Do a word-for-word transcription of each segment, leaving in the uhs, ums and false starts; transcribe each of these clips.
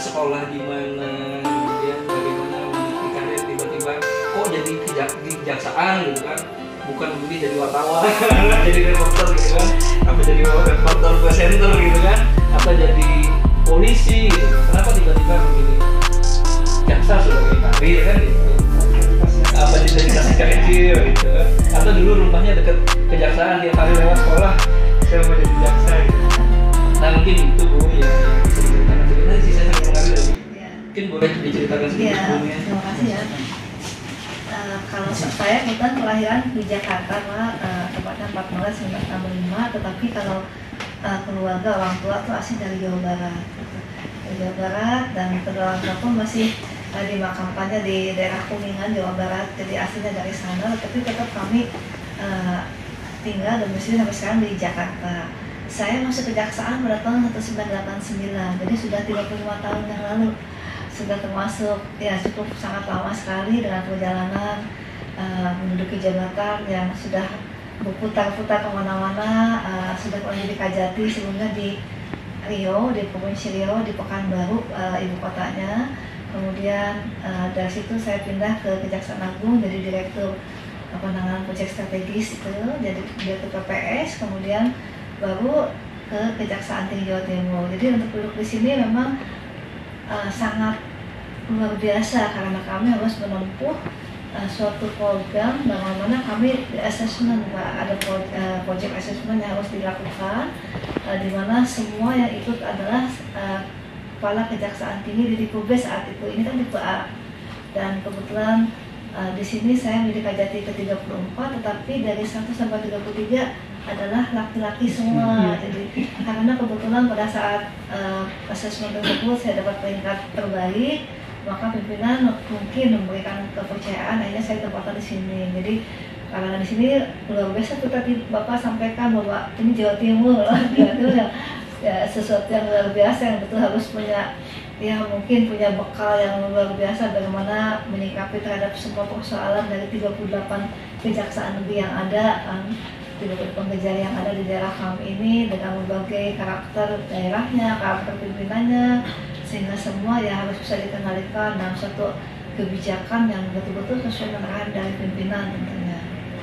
sekolah di mana, kemudian bagaimana meniti karir tiba-tiba kok jadi kejak di kejaksaan gitu kan, bukan memilih jadi wartawan, jadi reporter gitu kan, apa jadi reporter presenter gitu kan, atau jadi polisi gitu. Kenapa tiba-tiba memilih jaksa sebagai karir kan gitu? Apa jadi kasih kecil gitu? Atau dulu rumahnya dekat kejaksaan, tiap hari lewat sekolah saya mau jadi jaksa gitu. Nah mungkin itu Bu ya yang bisa diceritakan cerita sih, saya sangat mengalir lagi. Mungkin boleh diceritakan sedikit ya, sebelumnya. terima kasih ya. Uh, kalau saya kebetulan kelahiran di Jakarta, uh, tepatnya empat Maret seribu sembilan ratus enam puluh lima, tetapi kalau uh, keluarga orang tua itu asli dari Jawa Barat, gitu. Dari Jawa Barat, dan kedua orang tua pun masih uh, dimakamkannya di daerah Kuningan, Jawa Barat, jadi aslinya dari sana, tapi tetap kami uh, tinggal domisili sampai sekarang di Jakarta. Saya masuk kejaksaan pada tahun seribu sembilan ratus delapan puluh sembilan, jadi sudah tiga puluh lima tahun yang lalu. Sudah termasuk ya cukup sangat lama sekali dengan perjalanan uh, menduduki jabatan yang sudah berputar-putar kemana-mana. Uh, sudah pernah di Kajati, sebelumnya di Riau, di Provinsi Riau, di Pekanbaru, uh, ibu kotanya. Kemudian uh, dari situ saya pindah ke Kejaksaan Agung jadi direktur penanganan proyek strategis itu, jadi direktur P P S. Kemudian baru ke Kejaksaan Tinggi Jawa Timur. Jadi untuk duduk di sini memang uh, sangat luar biasa karena kami harus menempuh uh, suatu program bagaimana kami di assessment, ada pro, uh, project assessment yang harus dilakukan, uh, di mana semua yang ikut adalah uh, kepala Kejaksaan Tinggi di tipe B saat itu. Ini kan tipe A, dan kebetulan uh, di sini saya menjadi Kajati ke tiga puluh empat, tetapi dari satu sampai tiga puluh tiga adalah laki-laki semua. Jadi karena kebetulan pada saat uh, assessment tersebut saya dapat peringkat terbaik, maka pimpinan mungkin memberikan kepercayaan, akhirnya saya tempatkan di sini. Jadi karena di sini luar biasa tuh tadi Bapak sampaikan bahwa ini Jawa Timur, Jawa Timur yang ya, sesuatu yang luar biasa yang betul harus punya, ya mungkin punya bekal yang luar biasa bagaimana menyikapi terhadap semua persoalan dari tiga puluh delapan kejaksaan negeri yang ada, um, tiga puluh delapan kejaksaan yang ada di daerah kami ini dengan berbagai karakter daerahnya, karakter pimpinannya, sehingga semua ya harus bisa dikendalikan dalam suatu kebijakan yang betul-betul sesuai dengan arahan dari pimpinan tentunya.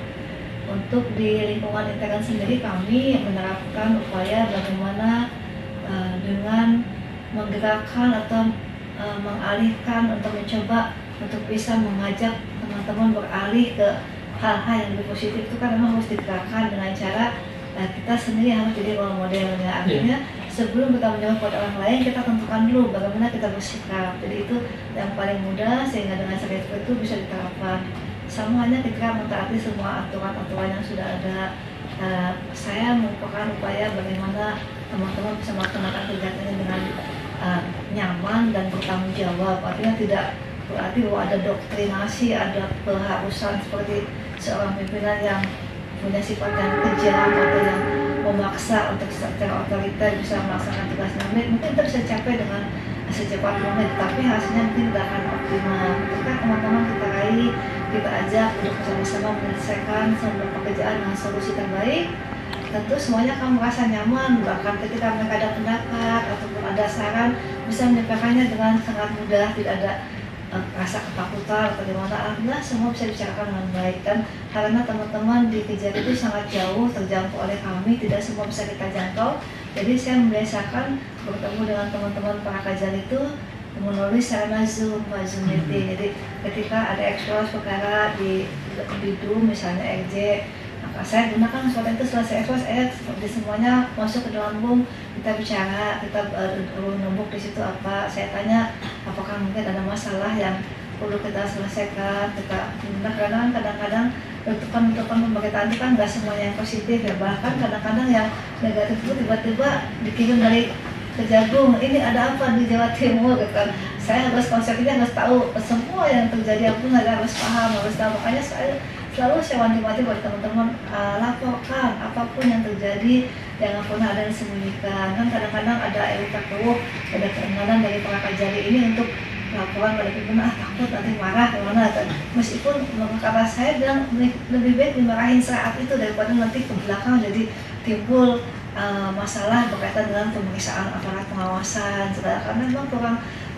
Untuk di lingkungan intern sendiri kami menerapkan upaya bagaimana uh, dengan menggerakkan atau uh, mengalihkan untuk mencoba untuk bisa mengajak teman-teman beralih ke hal-hal yang lebih positif. Itu kan memang harus digerakkan dengan cara uh, kita sendiri harus jadi role modelnya. Artinya sebelum kita menjawab buat orang lain, kita tentukan dulu bagaimana kita bersikap. Jadi itu yang paling mudah, sehingga dengan cara itu bisa diterapkan. Sama halnya ketika mentaati semua aturan-aturan yang sudah ada. Uh, saya merupakan upaya bagaimana teman-teman bisa melaksanakan kegiatannya dengan uh, nyaman dan bertanggung jawab. Artinya tidak berarti bahwa ada doktrinasi, ada keharusan seperti seorang pimpinan yang punya sifat yang kejam atau yang memaksa untuk secara otoriter bisa melaksanakan tugasnya. Mungkin itu bisa capai dengan secepat mungkin, tapi hasilnya mungkin tidak akan optimal. Ketika teman-teman kita raih, kita ajak untuk bersama-sama menyelesaikan semua pekerjaan dengan solusi terbaik, tentu semuanya akan merasa nyaman. Bahkan ketika mereka ada pendapat ataupun ada saran, bisa menyampaikannya dengan sangat mudah, tidak ada uh, rasa ketakutan atau bagaimana. Alhamdulillah semua bisa dibicarakan dengan baik, dan karena teman-teman di Kejari itu sangat jauh terjangkau oleh kami, tidak semua bisa kita jangkau. Jadi saya membiasakan bertemu dengan teman-teman para Kejari itu melalui sarana Zoom, Zoom meeting. Jadi ketika ada ekspos perkara di Bidum misalnya R J, maka saya gunakan soal itu. Selesai ekspos, eh seperti semuanya masuk ke dalam room, kita bicara, kita uh, nombok di situ apa. Saya tanya apakah mungkin ada masalah yang perlu kita selesaikan. Kita kadang-kadang kadang-kadang letupan-letupan pemberitaan itu kan nggak semuanya yang positif ya, bahkan kadang-kadang yang negatif itu tiba-tiba dikirim dari Kejagung, ini ada apa di Jawa Timur gitu kan. Saya harus konsepnya harus tahu semua yang terjadi, aku harus paham, harus tahu. Makanya saya selalu saya wanti-wanti buat teman-teman, uh, laporkan apapun yang terjadi, jangan pernah ada yang disembunyikan. Kan kadang-kadang ada etika keruh, ada keinginan dari para Kejari ini untuk laporan pada pimpinan, ah takut nanti marah kemana. Meskipun kata saya bilang lebih baik dimarahin saat itu daripada nanti ke belakang jadi timbul Uh, masalah berkaitan dengan pemeriksaan aparat pengawasan segala, karena memang kurang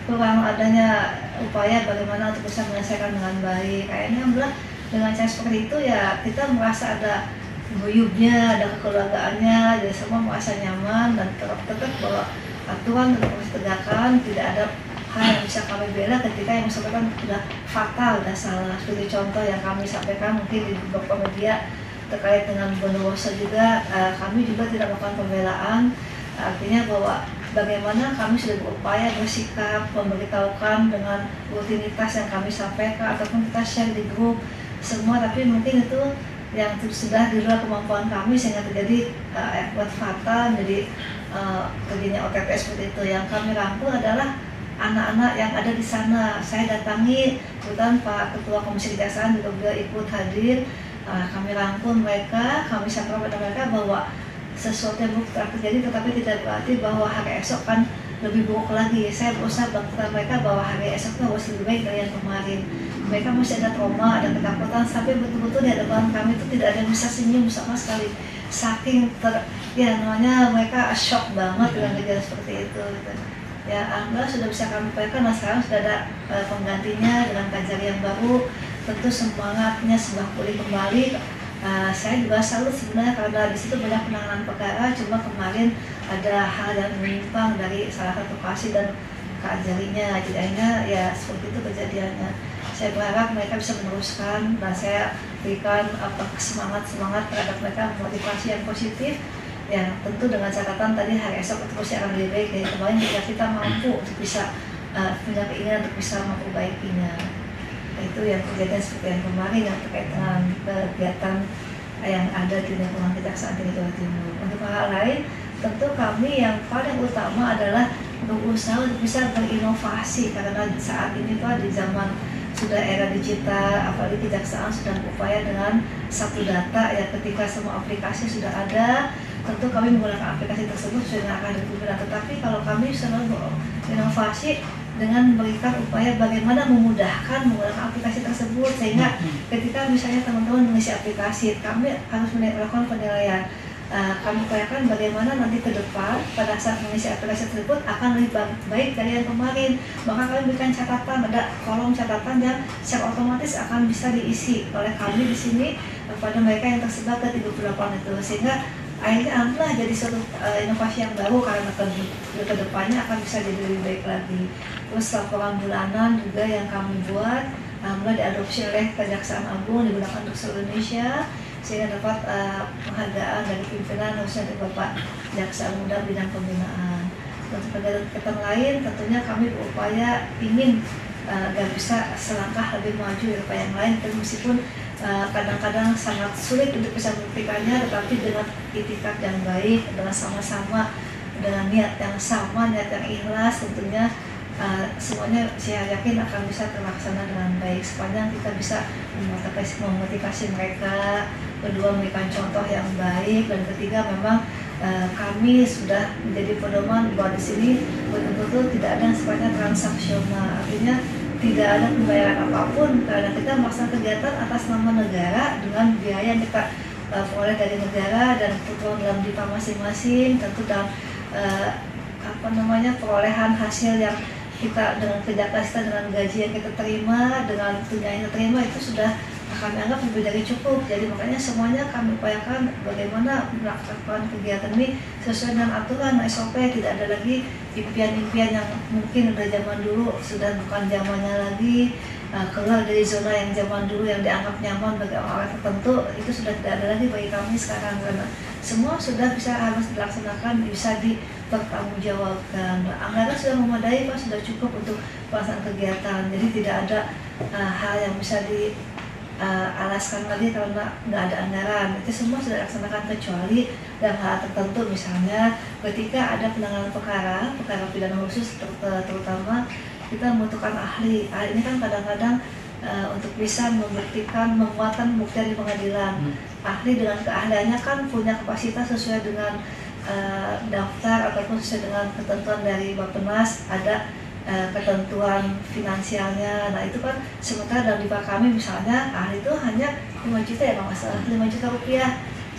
kurang adanya upaya bagaimana untuk bisa menyelesaikan dengan baik. Kayaknya alhamdulillah dengan cara seperti itu ya kita merasa ada guyubnya, ada kekeluargaannya, jadi semua merasa nyaman dan tetap tetap bahwa aturan tetap harus ditegakkan, tidak ada hal yang bisa kami bela ketika yang bersangkutan sudah fatal, sudah salah. Seperti contoh yang kami sampaikan mungkin di beberapa media terkait dengan Bondowoso juga, uh, kami juga tidak melakukan pembelaan, artinya bahwa bagaimana kami sudah berupaya bersikap, memberitahukan dengan rutinitas yang kami sampaikan ataupun kita share di grup semua, tapi mungkin itu yang sudah di luar kemampuan kami sehingga terjadi akibat uh, fatal, jadi uh, terjadinya O T T seperti itu. Yang kami rangkul adalah anak-anak yang ada di sana. Saya datangi, kebetulan Pak Ketua Komisi Kejaksaan juga beliau ikut hadir. Uh, kami rangkul mereka, kami sampaikan kepada mereka bahwa sesuatu yang buruk telah terjadi, tetapi tidak berarti bahwa hari esok kan lebih buruk lagi. Saya berusaha bangkitkan mereka bahwa hari esoknya harus lebih baik dari yang kemarin. Mereka masih ada trauma, ada ketakutan, tapi betul-betul di hadapan kami itu tidak ada yang bisa senyum sama sekali. Saking ter, ya namanya mereka shock banget dengan kejadian seperti itu. Gitu. Ya alhamdulillah sudah bisa kami sampaikan, nah sekarang sudah ada uh, penggantinya dengan Kajari yang baru. Tentu semangatnya sudah pulih kembali. Uh, saya juga salut sebenarnya karena di situ banyak penanganan perkara, cuma kemarin ada hal yang menyimpang dari salah satu kasih dan Kajarinya, jadi akhirnya ya seperti itu kejadiannya. Saya berharap mereka bisa meneruskan dan saya berikan apa semangat-semangat terhadap mereka, motivasi yang positif, yang tentu dengan catatan tadi hari esok itu pasti akan lebih baik dari kemarin jika kita mampu untuk bisa uh, punya keinginan untuk bisa memperbaikinya. Itu yang kejadian seperti yang kemarin yang terkait dengan kegiatan yang ada di lingkungan Kejaksaan Tinggi Jawa Timur. Untuk hal lain, tentu kami yang paling utama adalah berusaha untuk bisa berinovasi karena saat ini Pak di zaman sudah era digital, apalagi kejaksaan sudah berupaya dengan satu data ya, ketika semua aplikasi sudah ada, tentu kami menggunakan aplikasi tersebut sudah akan digunakan. Tetapi kalau kami selalu berinovasi dengan memberikan upaya bagaimana memudahkan menggunakan aplikasi tersebut, sehingga ketika misalnya teman-teman mengisi aplikasi, kami harus melakukan penilaian. Uh, kami upayakan bagaimana nanti ke depan pada saat mengisi aplikasi tersebut akan lebih baik dari yang kemarin. Maka kami berikan catatan, ada kolom catatan yang secara otomatis akan bisa diisi oleh kami di sini uh, pada mereka yang tersebar ke tiga puluh delapan itu, sehingga akhirnya alhamdulillah jadi suatu uh, inovasi yang baru karena ke, ke depannya akan bisa jadi lebih baik lagi. Terus laporan bulanan juga yang kami buat alhamdulillah diadopsi oleh Kejaksaan Agung, digunakan untuk seluruh Indonesia, sehingga dapat uh, penghargaan dari pimpinan khususnya dari Bapak Jaksa Muda bidang pembinaan. Untuk kegiatan lain tentunya kami berupaya ingin uh, agar bisa selangkah lebih maju daripada yang lain, dan meskipun kadang-kadang uh, sangat sulit untuk bisa membuktikannya, tetapi dengan itikat yang baik, dengan sama-sama dengan niat yang sama, niat yang ikhlas, tentunya Uh, semuanya saya yakin akan bisa terlaksana dengan baik sepanjang kita bisa memotivasi, memotivasi mereka, kedua memberikan contoh yang baik, dan ketiga memang uh, kami sudah menjadi pedoman bahwa di sini betul-betul tidak ada yang sifatnya transaksional, artinya tidak ada pembayaran apapun karena kita melaksanakan kegiatan atas nama negara dengan biaya yang kita uh, peroleh dari negara dan kebutuhan dalam dipa masing-masing, tentu dalam uh, apa namanya perolehan hasil yang kita dengan kerja keras kita, dengan gaji yang kita terima, dengan tunjangan yang kita terima, itu sudah kami anggap lebih dari cukup. Jadi makanya semuanya kami upayakan bagaimana melakukan kegiatan ini sesuai dengan aturan S O P, tidak ada lagi impian-impian yang mungkin dari zaman dulu sudah bukan zamannya lagi, uh, keluar dari zona yang zaman dulu yang dianggap nyaman bagi orang tertentu, itu sudah tidak ada lagi bagi kami sekarang, karena semua sudah bisa harus dilaksanakan, bisa dipertanggungjawabkan. Anggaran sudah memadai Pak, sudah cukup untuk pelaksanaan kegiatan, jadi tidak ada uh, hal yang bisa di uh, alaskan lagi karena nggak ada anggaran. Itu semua sudah dilaksanakan kecuali dalam hal tertentu, misalnya ketika ada penanganan perkara, perkara pidana khusus ter terutama kita membutuhkan ahli. Ahli ini kan kadang-kadang uh, untuk bisa membuktikan menguatkan bukti di pengadilan. Hmm. Ahli dengan keahliannya kan punya kapasitas sesuai dengan uh, daftar ataupun sesuai dengan ketentuan dari Bappenas, ada uh, ketentuan finansialnya. Nah itu kan sementara dalam dipa kami misalnya ahli itu hanya lima juta ya Pak Mas, lima juta rupiah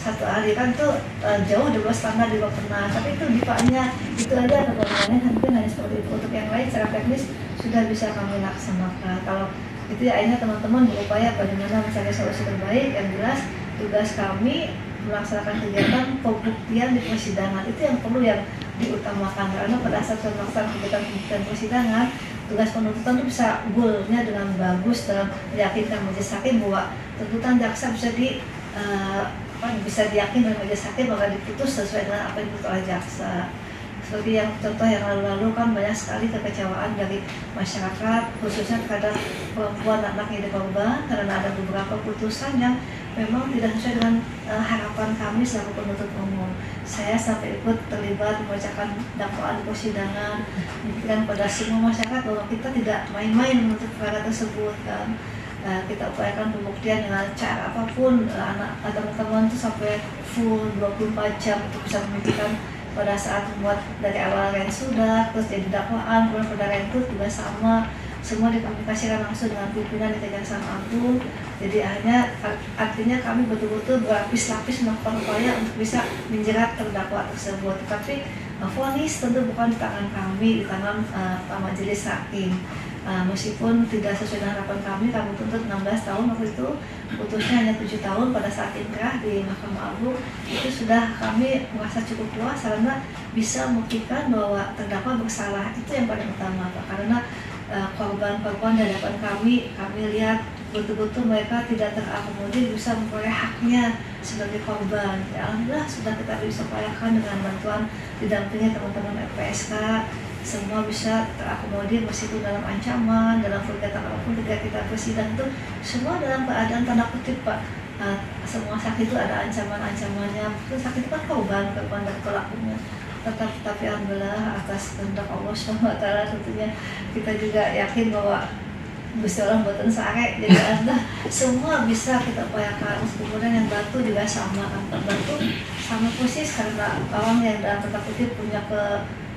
satu hari kan itu uh, jauh di bawah standar di Bappenas, tapi itu dipaknya itu aja kekurangannya hampir hanya seperti itu. Untuk yang lain secara teknis sudah bisa kami laksanakan. Kalau itu ya akhirnya teman-teman berupaya bagaimana mencari solusi terbaik. Yang jelas tugas kami melaksanakan kegiatan pembuktian di persidangan itu yang perlu yang diutamakan, karena pada saat melaksanakan kegiatan pembuktian persidangan tugas penuntutan itu bisa goalnya dengan bagus dalam meyakinkan majelis hakim bahwa tuntutan jaksa bisa di uh, apa, bisa diyakin oleh majelis hakim bahwa diputus sesuai dengan apa yang diputus oleh jaksa. Seperti yang contoh yang lalu-lalu kan banyak sekali kekecewaan dari masyarakat khususnya terhadap perempuan anak yang dikorban karena ada beberapa putusan yang memang tidak sesuai dengan uh, harapan kami selaku penuntut umum. Saya sampai ikut terlibat membacakan dakwaan di persidangan, membuktikan pada semua masyarakat bahwa kita tidak main-main menuntut perkara tersebut kan. Uh, kita upayakan pembuktian dengan cara apapun, uh, anak teman-teman itu sampai full dua puluh empat jam untuk bisa membuktikan pada saat membuat dari awal yang sudah, terus jadi dakwaan, kemudian pada rentut juga sama, semua dikomunikasikan langsung dengan pimpinan di Kejaksaan Agung. Jadi akhirnya artinya kami betul-betul berlapis-lapis melakukan upaya untuk bisa menjerat terdakwa tersebut. Tapi vonis tentu bukan di tangan kami, di tangan uh, Pak Majelis Hakim. Uh, meskipun tidak sesuai dengan harapan kami, kami tuntut enam belas tahun waktu itu, putusnya hanya tujuh tahun pada saat inkrah di Mahkamah Agung. Itu sudah kami merasa cukup puas karena bisa membuktikan bahwa terdakwa bersalah. Itu yang paling utama, Pak. Karena uh, korban-korban di hadapan kami, kami lihat betul-betul mereka tidak terakomodir bisa memperoleh haknya sebagai korban. Ya, alhamdulillah sudah kita bisa upayakan dengan bantuan didampingi teman-teman L P S K. Semua bisa terakomodir meskipun dalam ancaman, dalam kegiatan apapun ketika kita bersidang itu semua dalam keadaan tanda kutip, Pak. Nah, semua sakit itu ada ancaman-ancamannya. Mungkin sakit itu kan korban, korban dari pelakunya. Tetap, tapi alhamdulillah atas kehendak Allah subhanahu wa taala tentunya kita juga yakin bahwa Gusti Allah buatan sare, jadi ada semua bisa kita upayakan. Kemudian yang batu juga sama kan, batu sama persis karena orang yang dalam tanda kutip punya ke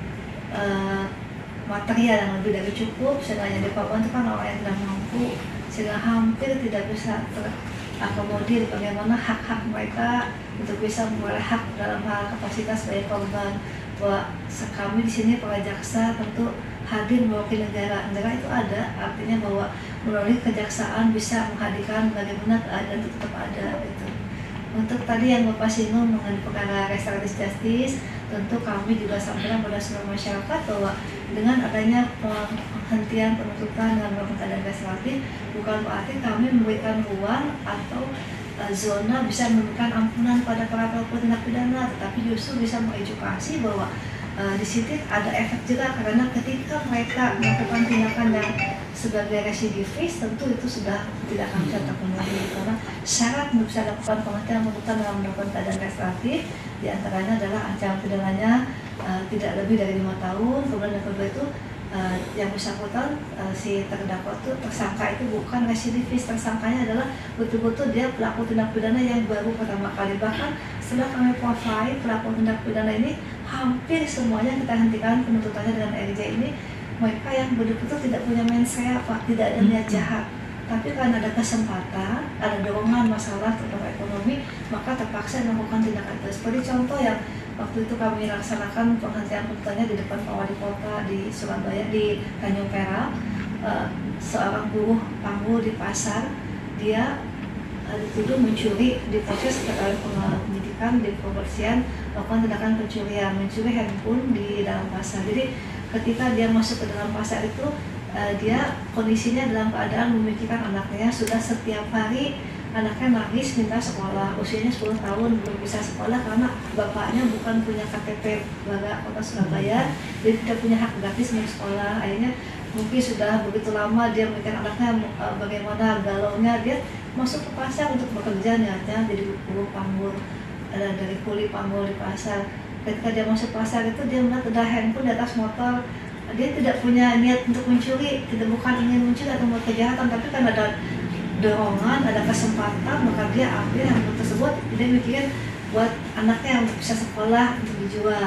Uh, material yang lebih dari cukup, sehingga yang dikorban itu kan orang yang tidak mampu, sehingga hampir tidak bisa terakomodir bagaimana hak-hak mereka untuk bisa memperoleh hak dalam hal kapasitas sebagai korban. Bahwa kami di sini para jaksa tentu hadir mewakili negara. Negara itu ada, artinya bahwa melalui kejaksaan bisa menghadirkan bagaimana keadaan itu tetap ada gitu. Untuk tadi yang Bapak singgung mengenai perkara restoratif justice, tentu kami juga sampaikan pada seluruh masyarakat bahwa dengan adanya penghentian penuntutan dengan melakukan keadaan restoratif bukan berarti kami memberikan ruang atau uh, zona bisa memberikan ampunan pada para pelaku tindak pidana, tetapi justru bisa mengedukasi bahwa uh, di situ ada efek jerah, karena ketika mereka melakukan tindakan yang sebagai residivis tentu itu sudah tidak akan bisa terpenuhi, karena syarat untuk bisa lakukan penghentian penuntutan dalam melakukan keadaan restoratif diantaranya adalah ancaman pidananya uh, tidak lebih dari lima tahun. Kemudian yang kedua itu uh, yang bersangkutan uh, si terdakwa itu tersangka itu bukan residivis, tersangkanya adalah betul-betul dia pelaku tindak pidana yang baru pertama kali. Bahkan setelah kami profile pelaku tindak pidana ini hampir semuanya kita hentikan penuntutannya dengan R J ini mereka yang betul-betul tidak punya mensrea, Pak, tidak ada niat jahat. Tapi karena ada kesempatan, ada dorongan masalah terutama ekonomi, maka terpaksa melakukan tindakan itu. Seperti contoh yang waktu itu kami laksanakan penghentian penuntutannya di depan Pak Wali Kota di Surabaya, di Tanjung Perak. Uh, seorang buruh panggung di pasar, dia uh, dituduh mencuri di proses penyidikan di kepolisian, melakukan tindakan pencurian, mencuri handphone di dalam pasar. Jadi ketika dia masuk ke dalam pasar itu, uh, dia kondisinya dalam keadaan memikirkan anaknya. Sudah setiap hari anaknya nangis minta sekolah, usianya sepuluh tahun belum bisa sekolah karena bapaknya bukan punya K T P warga kota Surabaya, dia tidak punya hak gratis untuk sekolah. Akhirnya mungkin sudah begitu lama dia memikirkan anaknya, uh, bagaimana galaunya, dia masuk ke pasar untuk bekerja niatnya jadi buruh panggul, ada dari kuli panggul di pasar. Ketika dia masuk pasar itu dia melihat ada handphone di atas motor. Dia tidak punya niat untuk mencuri, tidak bukan ingin mencuri atau membuat kejahatan, tapi kan ada dorongan, ada kesempatan, maka dia ambil handphone tersebut. Dia mikirin buat anaknya untuk bisa sekolah, untuk dijual.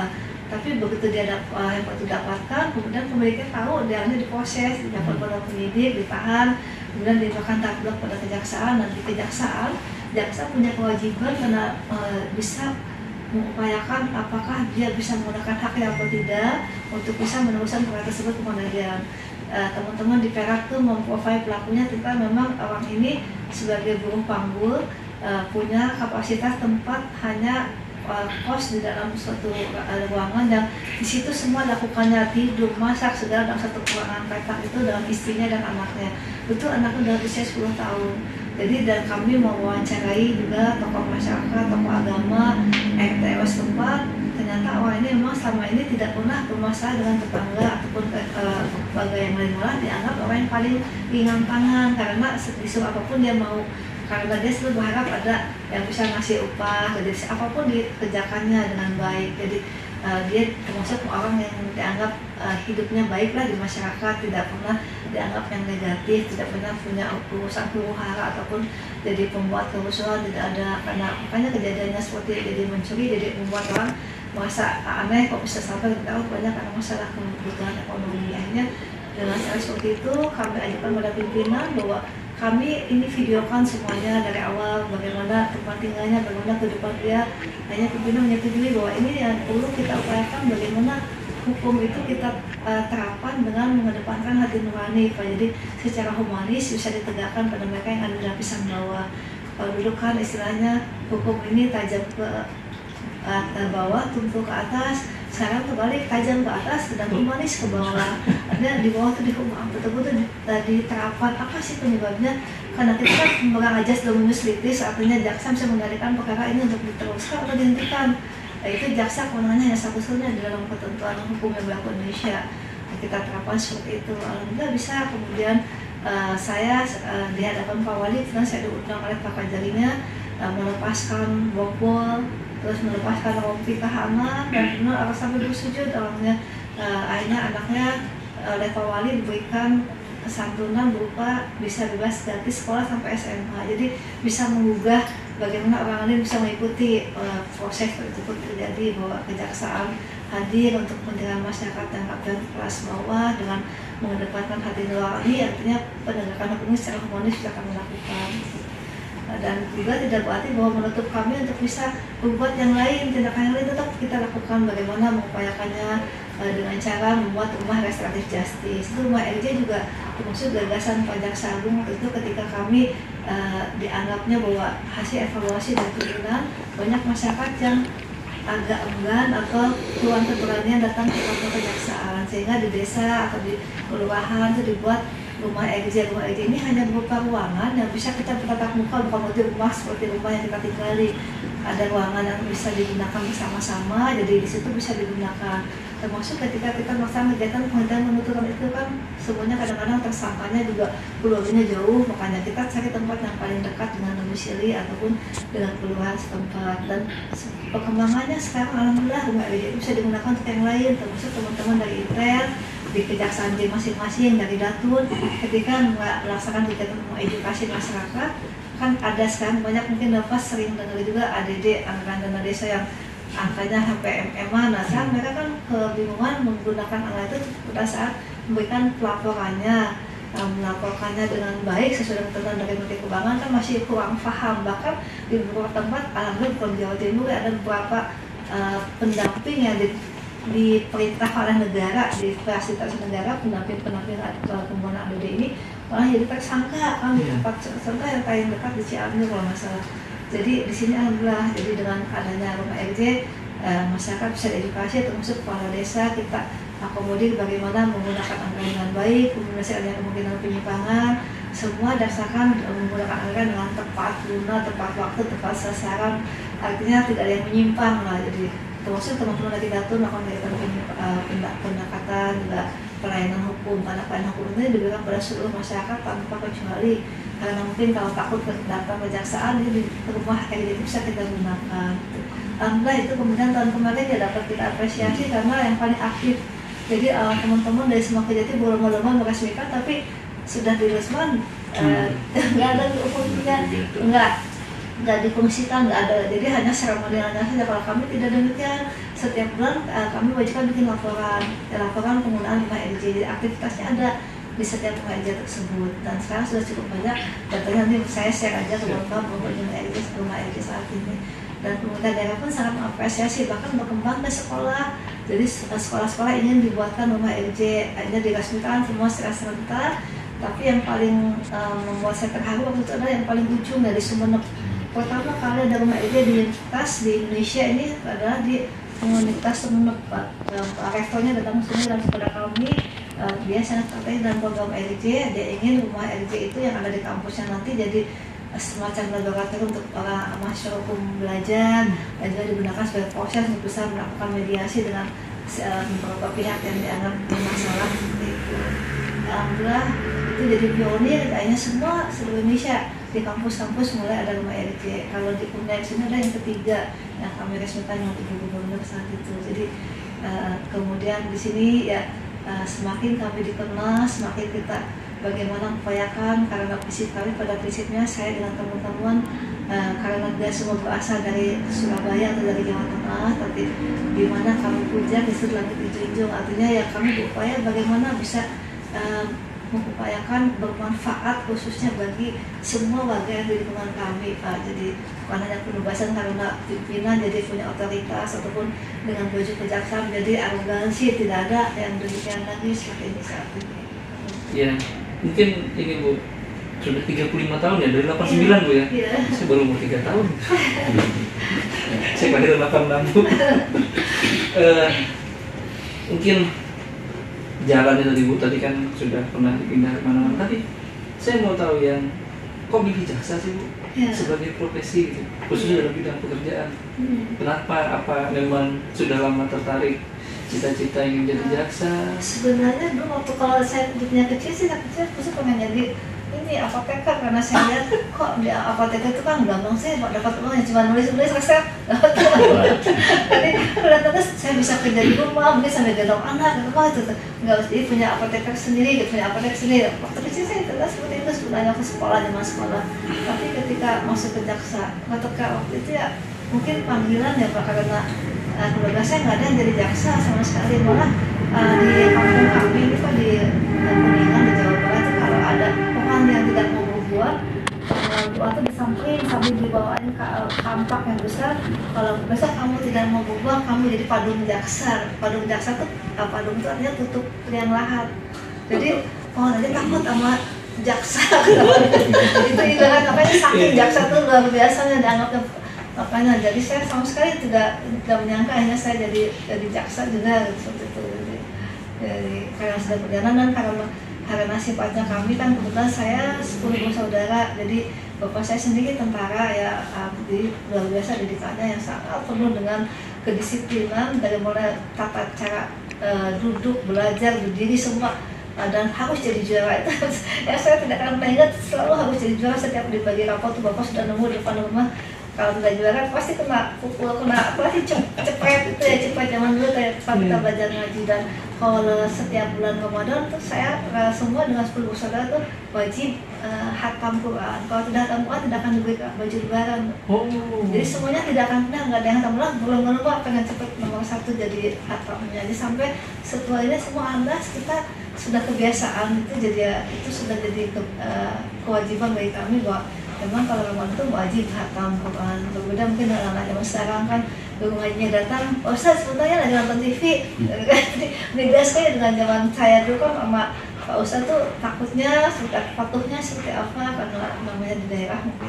Tapi begitu dia dapat uh, handphone itu dapatkan, kemudian pemiliknya tahu dia hanya diproses, didapat pada penyidik, ditahan, kemudian diberikan tabloid pada kejaksaan. Dan di kejaksaan, jaksa punya kewajiban karena uh, bisa mengupayakan apakah dia bisa menggunakan haknya atau tidak untuk bisa meneruskan perkara tersebut ke pengadilan. Uh, teman-teman di Perak tuh memprofil pelakunya, kita memang orang ini sebagai buruh panggul uh, punya kapasitas tempat hanya kos di dalam suatu ruangan, dan di situ semua lakukannya tidur, masak, segala dalam satu ruangan petak itu dengan istrinya dan anaknya. Itu anaknya udah usia sepuluh tahun. Jadi dan kami mewawancarai juga tokoh masyarakat, tokoh agama, R T R W setempat. Ternyata orang ini memang selama ini tidak pernah bermasalah dengan tetangga ataupun tetangga yang lain, malah dianggap orang yang paling ringan tangan karena disuruh apapun dia mau. Karena dia selalu berharap ada yang bisa ngasih upah, jadi apapun dikerjakannya dengan baik. Jadi uh, dia termasuk orang yang dianggap uh, hidupnya baiklah di masyarakat, tidak pernah dianggap yang negatif, tidak pernah punya urusan huru-hara ataupun jadi pembuat kerusuhan, tidak ada. Karena makanya kejadiannya seperti jadi mencuri, jadi membuat orang merasa aneh kok bisa sampai tahu banyak karena masalah kebutuhan ekonomi. Akhirnya dengan cara seperti itu kami ajukan pada pimpinan bahwa kami ini videokan semuanya dari awal, bagaimana tempat tinggalnya, bagaimana kehidupan dia. Hanya pimpinan menyetujui bahwa ini yang perlu kita upayakan, bagaimana hukum itu kita uh, terapkan dengan mengedepankan hati nurani, jadi secara humanis bisa ditegakkan pada mereka yang ada di lapisan bawah. Kalau dulu kan istilahnya hukum ini tajam ke uh, bawah, tumpul ke atas. Sekarang kebalik, tajam ke atas dan humanis ke bawah. Ada di bawah itu dihukum betul-betul diterapkan. Apa sih penyebabnya? Karena kita kan memegang ajas dominus litis, artinya jaksa bisa mengendalikan perkara ini untuk diteruskan atau dihentikan. Nah, itu jaksa kewenangannya hanya satu-satunya di dalam ketentuan hukum yang berlaku Indonesia. Nah, kita terapkan seperti itu. Alhamdulillah bisa. Kemudian uh, saya uh, di hadapan Pak Wali, dan saya diundang oleh Pak Kajarinya uh, melepaskan bokbol, terus melepaskan rompi tahanan, dan kemudian orang sampai bersujud. Orangnya uh, akhirnya anaknya oleh Pak Wali diberikan santunan berupa bisa bebas gratis sekolah sampai S M A. Jadi bisa menggugah bagaimana orang lain bisa mengikuti uh, proses tersebut terjadi, bahwa kejaksaan hadir untuk kepentingan masyarakat yang ada kelas bawah dengan mengedepankan hati nurani. Artinya penegakan hukum secara humanis bisa kami lakukan. Dan juga tidak berarti bahwa menutup kami untuk bisa berbuat yang lain, tindakan yang lain tetap kita lakukan, bagaimana mengupayakannya e, dengan cara membuat rumah restoratif justice. Itu rumah R J juga termasuk gagasan Pak Jaksa Agung itu ketika kami e, dianggapnya bahwa hasil evaluasi dari pimpinan banyak masyarakat yang agak enggan atau keluar keberanian datang ke kantor kejaksaan, sehingga di desa atau di kelurahan itu dibuat rumah R J. Rumah R J ini hanya berupa ruangan yang bisa kita bertatap muka, bukan wajah rumah seperti rumah yang kita tinggali. Ada ruangan yang bisa digunakan bersama-sama, jadi di situ bisa digunakan. Termasuk ketika kita melaksanakan kegiatan penghentian penuntutan itu kan semuanya kadang-kadang tersangkanya juga keluarganya jauh, makanya kita cari tempat yang paling dekat dengan domisili ataupun dengan kelurahan setempat. Dan perkembangannya sekarang alhamdulillah rumah R J itu bisa digunakan untuk yang lain, termasuk teman-teman dari Intel di kejaksaan di masing-masing, dari Datun ketika melaksanakan kegiatan mengedukasi masyarakat. Kan ada sekarang banyak mungkin Bapak sering dengar juga A D D, anggaran dana desa yang angkanya sampai M M-an. Nah, saat mereka kan kebingungan menggunakan angka itu pada saat memberikan pelaporannya, nah, melaporkannya dengan baik sesuai dengan ketentuan dari Menteri Keuangan kan masih kurang paham. Bahkan di beberapa tempat, alhamdulillah bukan Jawa Timur, ada beberapa uh, pendamping yang di, diperintah oleh negara, di fasilitas negara, pendamping-pendamping penggunaan A D D ini malah jadi tersangka kan, di tempat tersangka yang paling dekat di Cianjur kalau nggak salah. Jadi di sini alhamdulillah, jadi dengan adanya rumah R J, eh, masyarakat bisa diedukasi, termasuk kepala desa kita akomodir bagaimana menggunakan anggaran dengan baik, kemudian ada kemungkinan penyimpangan, semua dasarkan menggunakan anggaran dengan tepat guna, tepat waktu, tepat sasaran, artinya tidak ada yang menyimpang lah. Jadi termasuk teman-teman dari Datun melakukan kegiatan pendekatan juga pelayanan hukum, karena pelayanan hukum ini diberikan pada seluruh masyarakat tanpa kecuali. Karena mungkin kalau takut datang kejaksaan, ini di rumah R J itu bisa kita gunakan. Alhamdulillah itu kemudian tahun kemarin ya dapat kita apresiasi karena yang paling aktif. Jadi uh, teman-teman dari semua kejati berlomba-lomba meresmikan, tapi sudah diresmikan nggak hmm. uh, ada ukurnya, enggak. nggak difungsikan, nggak ada, jadi hanya seremonialnya saja. Kalau kami tidak demikian, setiap bulan uh, kami wajibkan bikin laporan, ya, laporan penggunaan rumah L J, jadi aktivitasnya ada di setiap rumah L J tersebut, dan sekarang sudah cukup banyak datanya. Nanti saya share aja ke Bapak bahwa rumah L J rumah L J saat ini, dan pemerintah daerah pun sangat mengapresiasi, bahkan berkembang ke sekolah. Jadi sekolah-sekolah ingin dibuatkan rumah L J, akhirnya diresmikan semua secara serentak. Tapi yang paling um, membuat saya terharu waktu itu adalah yang paling ujung dari Sumeneb. Pertama kali ada rumah L J di universitas di Indonesia ini adalah di Universitas Sumeneb. Pak uh, rektornya datang ke sini dan kepada kami, uh, dia sangat tertarik dengan program L J. Dia ingin rumah L J itu yang ada di kampusnya nanti jadi semacam laboratorium untuk para mahasiswa hukum belajar, dan juga digunakan sebagai proses untuk bisa melakukan mediasi dengan uh, beberapa pihak yang dianggap bermasalah seperti itu. Alhamdulillah itu jadi pionir, kayaknya semua seluruh Indonesia di kampus-kampus mulai ada rumah L J. Kalau di Undip sini ada yang ketiga yang kami resmikan yang Ibu Gubernur saat itu. Jadi uh, kemudian di sini ya uh, semakin kami dikenal, semakin kita bagaimana upayakan, karena prinsip kami pada prinsipnya saya dengan teman-teman uh, karena tidak semua berasal dari Surabaya atau dari Jawa Tengah, tapi di mana kami puja di sebelah hijau-hijau, artinya ya kami berupaya bagaimana bisa uh, mengupayakan bermanfaat khususnya bagi semua warga yang di lingkungan kami, Pak. Jadi bukan hanya penugasan karena pimpinan jadi punya otoritas ataupun dengan baju kejaksaan jadi arogansi, tidak ada yang demikian lagi seperti ini saat ini. Ya, mungkin ini Bu sudah tiga puluh lima tahun ya, dari delapan puluh sembilan Bu ya? Iya. Saya baru umur tiga tahun. Saya lahir delapan puluh enam Bu. uh, Mungkin jalan itu tadi Bu, tadi kan sudah pernah dipindah kemana-mana. Tapi saya mau tahu yang kok milih jaksa sih Bu? Ya. Sebagai profesi gitu, khususnya dalam bidang pekerjaan. Hmm. Kenapa? Apa memang sudah lama tertarik cita-cita ingin jadi jaksa? Sebenarnya dulu waktu kalau saya punya kecil sih, saya kecil pasti pengen jadi ini apoteker, karena saya lihat kok di apoteker itu kan gampang sih dapat uangnya cuma nulis-nulis resep. Jadi ternyata saya bisa kerja di rumah, mungkin sambil gendong anak, rumah itu nggak harus jadi punya apoteker sendiri, gitu, punya apoteker sendiri. Waktu kecil saya tidak seperti itu sebenarnya ke sekolah, zaman sekolah. Tapi ketika masuk ke jaksa, ketika waktu itu ya mungkin panggilan ya Pak, karena uh, keluarga saya nggak ada yang jadi jaksa sama sekali, malah uh, di kampung kami ini Pak di uh, Kuningan di Jawa Barat itu kalau ada orang yang tidak mau berbuat, orang tua itu disamperin sambil dibawain ke kampak yang besar. Kalau besok kamu tidak mau berbuat, kamu jadi padung jaksa. Padung jaksa itu uh, padung itu artinya tutup liang lahat. Jadi pohon aja takut sama jaksa. Itu ibarat makanya saking jaksa itu luar biasanya dianggapnya. Makanya jadi saya sama sekali tidak tidak menyangka hanya saya jadi jadi jaksa juga seperti itu. Jadi, jadi karena sudah perjalanan, karena karena sifatnya kami kan kebetulan saya sepuluh bersaudara, jadi bapak saya sendiri tentara ya, jadi luar biasa didikannya yang sangat penuh dengan kedisiplinan dari mulai tata cara uh, duduk, belajar, berdiri semua. Dan harus jadi juara itu ya saya tidak akan pernah ingat, selalu harus jadi juara. Setiap dibagi rapot tuh bapak sudah nemu di depan rumah, kalau tidak juara pasti kena pukul, kena apa sih, cepet itu ya, cepet zaman dulu kayak tempat kita belajar ngaji. Dan kalau setiap bulan Ramadan tuh saya uh, semua dengan sepuluh bersaudara tuh wajib uh, hatam Quran. Kalau tidak hatam Quran tidak akan diberi baju lebaran. Oh. Jadi semuanya tidak akan pernah, nggak ada yang hatam lah, belum belum pengen cepet nomor satu jadi hatamnya. Jadi sampai setelah ini semua andas kita sudah kebiasaan itu, jadi itu sudah jadi ke, uh, kewajiban bagi kami bahwa memang kalau Ramadan itu wajib hatam Quran. Berbeda mungkin dengan anak zaman sekarang kan guru ngajinya datang, oh Ustaz sebenarnya lagi nonton T V. Beda sekali dengan zaman saya dulu kan sama Pak Ustaz tuh takutnya, sudah patuhnya seperti apa, karena namanya di daerah mungkin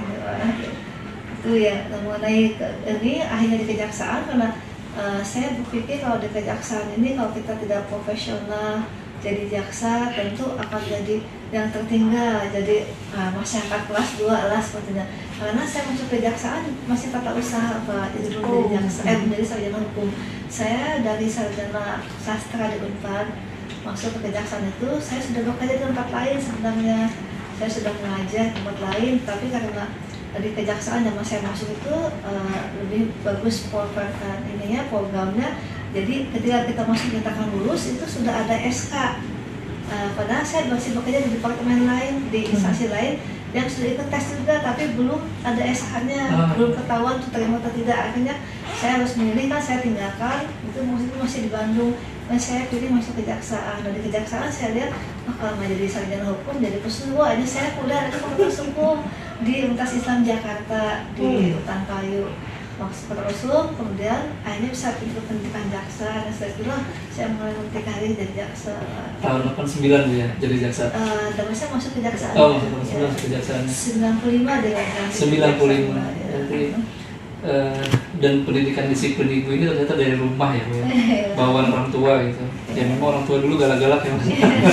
itu ya. Mengenai ini akhirnya di kejaksaan, karena uh, saya berpikir kalau di kejaksaan ini kalau kita tidak profesional jadi jaksa tentu akan jadi yang tertinggal, jadi uh, masyarakat kelas dua lah sepertinya. Karena saya masuk kejaksaan masih tata usaha Pak, jadi belum oh. jadi jaksa, eh menjadi sarjana hukum. Saya dari sarjana sastra di Unpad masuk ke kejaksaan itu, saya sudah bekerja di tempat lain sebenarnya. Saya sudah mengajar di tempat lain, tapi karena di kejaksaan yang saya masuk itu uh, lebih bagus program ininya, programnya. Jadi ketika kita masuk nyatakan lulus itu sudah ada S K. Uh, padahal saya masih bekerja di departemen lain, di instansi lain, yang sudah ikut tes juga tapi belum ada S H-nya, Ah. belum ketahuan tuh terima atau tidak. Akhirnya saya harus memilih, kan saya tinggalkan itu musik masih di Bandung, dan saya pilih masuk kejaksaan. Dan di kejaksaan saya lihat, oh, kalau nggak jadi sarjana hukum jadi pesuruh, ini saya kuliah di fakultas hukum di Universitas Islam Jakarta di Hmm. Hutan Kayu. Maksud terusuk, kemudian akhirnya bisa ikut pendidikan jaksa, dan setelah itu saya mulai meniti karir jadi jaksa. Tahun delapan puluh sembilan Bu ya, jadi jaksa. Uh, dan saya masuk kejaksaan. Oh, masuk delapan puluh sembilan masuk kejaksaan. sembilan puluh lima dengan sembilan puluh lima. ya. Jadi eh, dan pendidikan disiplin ibu ini ternyata dari rumah ya Bu ya. Bawaan orang tua gitu. Ya memang orang tua dulu galak-galak ya Mas.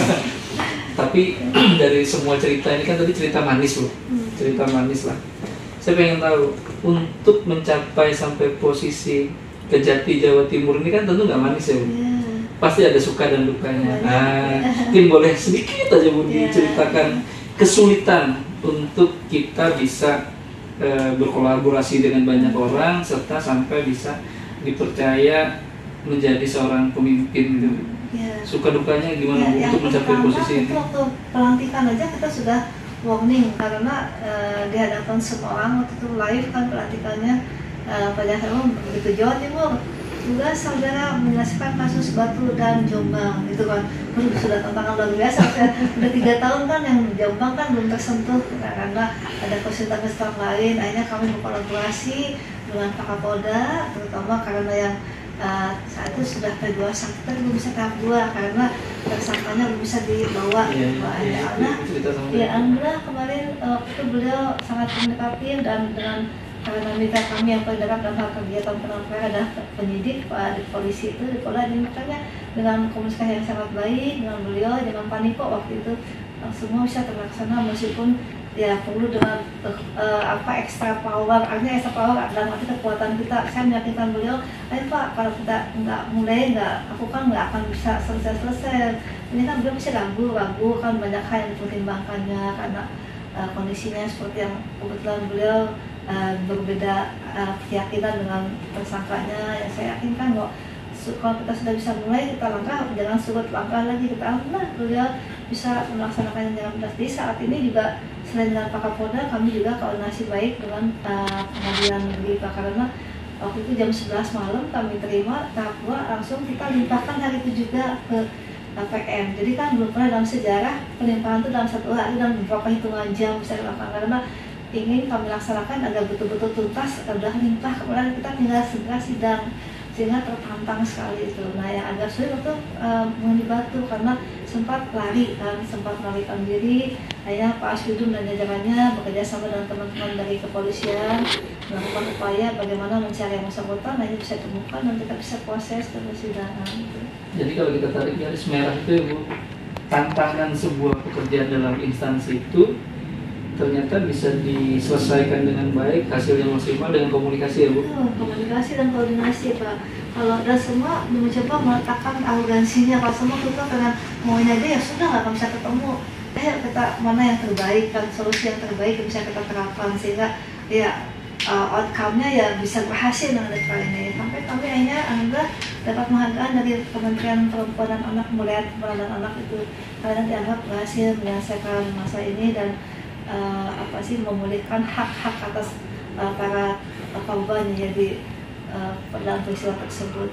Tapi dari semua cerita ini kan tadi cerita manis Bu. Cerita manis lah. Saya pengen tahu, untuk mencapai sampai posisi Kejati Jawa Timur ini kan tentu nggak manis ya Bu. Ya. Pasti ada suka dan dukanya. Banyak. Nah, mungkin boleh sedikit aja Bu Ya. diceritakan kesulitan untuk kita bisa e, berkolaborasi dengan banyak orang serta sampai bisa dipercaya menjadi seorang pemimpin gitu. Ya. Suka dukanya gimana Bu Ya, untuk mencapai pertama posisi ini? itu waktu pelantikan aja kita sudah warning karena uh, di hadapan semua orang waktu itu live kan pelantikannya uh, pada saat begitu Jawa Timur juga saudara menyelesaikan kasus Batu dan Jombang gitu kan. Terus sudah tantangan luar biasa. Udah tiga tahun kan yang Jombang kan belum tersentuh nah, karena ada kesulitan-kesulitan lain. Akhirnya kami berkolaborasi dengan Pak Kapolda, terutama karena yang Uh, saat itu sudah P dua puluh satu tapi belum bisa tahap dua karena tersangkanya belum bisa dibawa. Iya, Pak iya, Alhamdulillah, cerita sama ya saya. alhamdulillah kemarin uh, itu beliau sangat komunikatif dan dengan karena mitra kami yang paling dekat dalam hal kegiatan penangkapan adalah penyidik Pak di polisi itu di Polda, dan makanya dengan komunikasi yang sangat baik dengan beliau dengan Paniko waktu itu uh, semua bisa terlaksana meskipun ya perlu dengan uh, apa extra power, artinya extra power dalam arti kekuatan kita. Saya meyakinkan beliau, ayo Pak, kalau kita nggak mulai, nggak aku kan nggak akan bisa selesai-selesai. Ini kan beliau bisa ragu-ragu kan banyak hal yang dipertimbangkannya karena uh, kondisinya seperti yang kebetulan beliau uh, berbeda uh, keyakinan dengan tersangkanya. Ya saya yakinkan bahwa kalau kita sudah bisa mulai, kita langkah, jangan surut langkah lagi, kita alhamdulillah beliau bisa melaksanakannya dengan mudah. Jadi saat ini juga selain dengan Pak Kapolda, kami juga koordinasi baik dengan uh, pengadilan negeri Pak, karena waktu itu jam sebelas malam kami terima tahap dua, langsung kita limpahkan hari itu juga ke uh, P M. Jadi kan belum pernah dalam sejarah pelimpahan itu dalam satu hari dan beberapa hitungan jam bisa dilakukan, karena ingin kami laksanakan agar betul-betul tuntas, udah limpah, kemudian kita tinggal segera sidang sehingga tertantang sekali itu. Nah yang agak sulit itu uh, mengenai Batu karena sempat lari kan, sempat melarikan diri. Akhirnya Pak Aswidun dan jajarannya bekerja sama dengan teman-teman dari kepolisian melakukan upaya bagaimana mencari yang bersangkutan, nah ini bisa ditemukan dan kita bisa proses ke persidangan. Gitu. Jadi kalau kita tarik garis merah itu ya Bu, tantangan sebuah pekerjaan dalam instansi itu ternyata bisa diselesaikan dengan baik, hasilnya maksimal dengan komunikasi ya Bu. Oh, komunikasi dan koordinasi Pak. Kalau ada semua mencoba meletakkan arogansinya, kalau semua kita dengan mauin aja ya sudah nggak akan bisa ketemu. Eh kita mana yang terbaik kan, solusi yang terbaik yang bisa kita terapkan sehingga ya uh, outcome-nya ya bisa berhasil dengan kali ini. Sampai kami akhirnya alhamdulillah dapat penghargaan dari Kementerian Perempuan dan Anak melihat peranan anak itu karena dianggap berhasil menyelesaikan masa ini dan Uh, apa sih memulihkan hak-hak atas uh, para uh, korban yang jadi uh, dalam peristiwa tersebut.